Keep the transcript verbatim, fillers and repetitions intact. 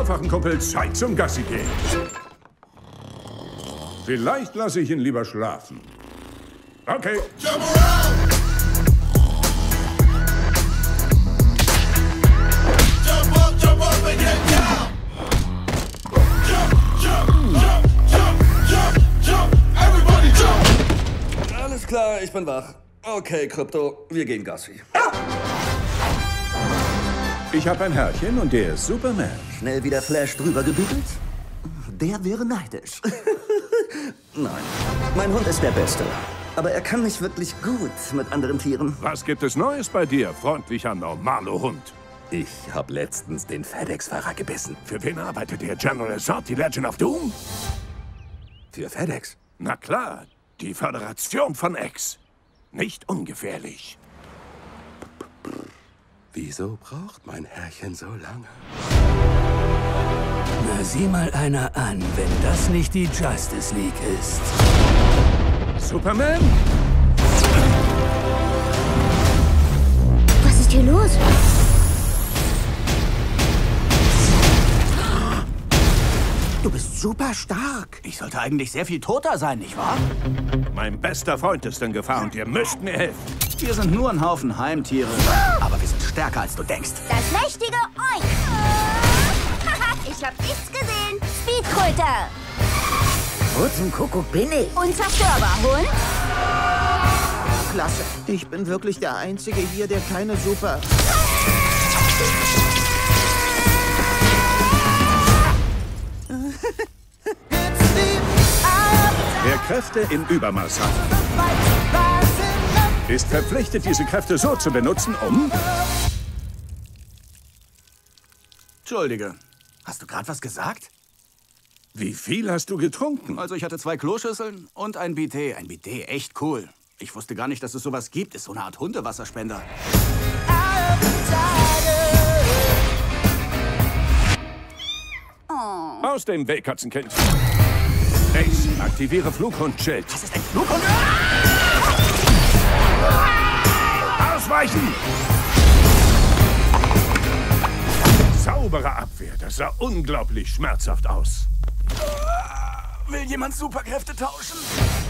Aufwachen, Kumpel. Zeit zum Gassi gehen. Vielleicht lasse ich ihn lieber schlafen. Okay. Alles klar, ich bin wach. Okay, Krypto, wir gehen Gassi. Ich habe ein Herrchen und der ist Superman. Schnell wieder Flash drüber gebügelt? Der wäre neidisch. Nein, mein Hund ist der Beste. Aber er kann nicht wirklich gut mit anderen Tieren. Was gibt es Neues bei dir, freundlicher normaler Hund? Ich habe letztens den FedEx-Fahrer gebissen. Für wen arbeitet der General Zod, die Legend of Doom? Für FedEx? Na klar, die Föderation von X. Nicht ungefährlich. Wieso braucht mein Herrchen so lange? Na, sieh mal einer an, wenn das nicht die Justice League ist. Superman? Was ist hier los? Du bist super stark. Ich sollte eigentlich sehr viel toter sein, nicht wahr? Mein bester Freund ist in Gefahr und ihr müsst mir helfen. Wir sind nur ein Haufen Heimtiere. Aber wir sind stärker, als du denkst. Das mächtige Oink. Ich hab nichts gesehen. Speedkröte. Wo zum Kuckuck bin ich? Unzerstörbar, Hund. Klasse. Ich bin wirklich der Einzige hier, der keine Super... Wer Kräfte im Übermaß hat, ist verpflichtet, diese Kräfte so zu benutzen, um... Entschuldige, hast du gerade was gesagt? Wie viel hast du getrunken? Also ich hatte zwei Kloschüsseln und ein Bidet. Ein Bidet, echt cool. Ich wusste gar nicht, dass es sowas gibt. Ist so eine Art Hundewasserspender. Oh. Aus dem Weg, Katzenkind. Ace, aktiviere Flughundschild. Das ist ein Flughund. Ausweichen! Saubere Abwehr. Das sah unglaublich schmerzhaft aus. Will jemand Superkräfte tauschen?